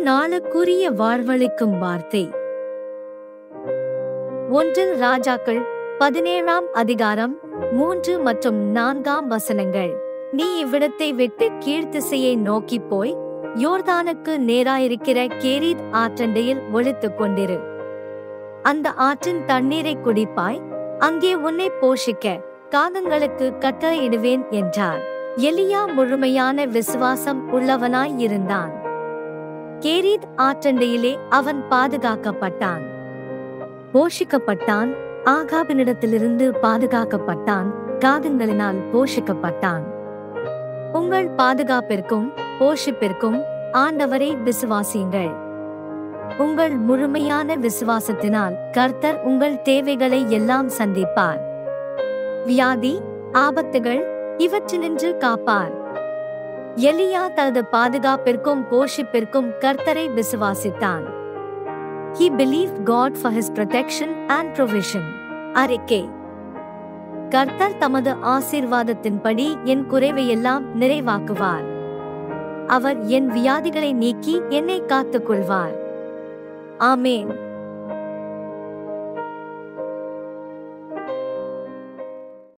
நாளுக்குரிய வாழ்வளிக்கும் வார்த்தை. 1 ராஜாக்கள் 17ஆம் அதிகாரம் 3 மற்றும் 4ஆம் வசனங்கள். நீ இவ்விடத்தை விட்டு கீழ்த்திசையை நோக்கிப் போய் யோர்தானுக்கு நேராயிருக்கிற கேரீத் ஆற்றண்டையில் ஒளித்துக் கொண்டிரு. அந்த ஆற்றின் தண்ணீரை குடிப்பாய், அங்கே உன்னை போஷிக்க காகங்களுக்கு கட்டளையிடுவேன் என்றார். எலியா முழுமையான விசுவாசம் உள்ளவனாய் இருந்தான். கேரீத் ஆற்றண்டையிலே அவன் பாதுகாக்கப்பட்டான், போஷிக்கப்பட்டான். ஆகாபினிடத்திலிருந்து பாதுகாக்கப்பட்டான், காகங்களினால் போஷிக்கப்பட்டான். உங்கள் பாதுகாப்பிற்கும் போஷிப்பிற்கும் ஆண்டவரை விசுவாசியுங்கள். உங்கள் முழுமையான விசுவாசத்தினால் கர்த்தர் உங்கள் தேவைகளை எல்லாம் சந்திப்பார். வியாதி, ஆபத்துகள் இவற்றினின்று காப்பார். எலியா தனது பாதுகாப்பிற்கும் போஷிப்பிற்கும் கர்த்தரை விசுவாசித்தான். He believed God for his protection and provision. அறிக்கை. கர்த்தர் தமது ஆசீர்வாதத்தின்படி என் குறைவையெல்லாம் நிறைவாக்குவார். அவர் என் வியாதிகளை நீக்கி என்னை காத்துக் கொள்வார். ஆமென்.